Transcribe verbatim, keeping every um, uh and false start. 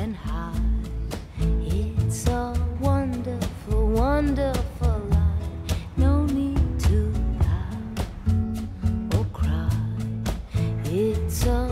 and high. It's a wonderful, wonderful life. No need to laugh or cry. It's a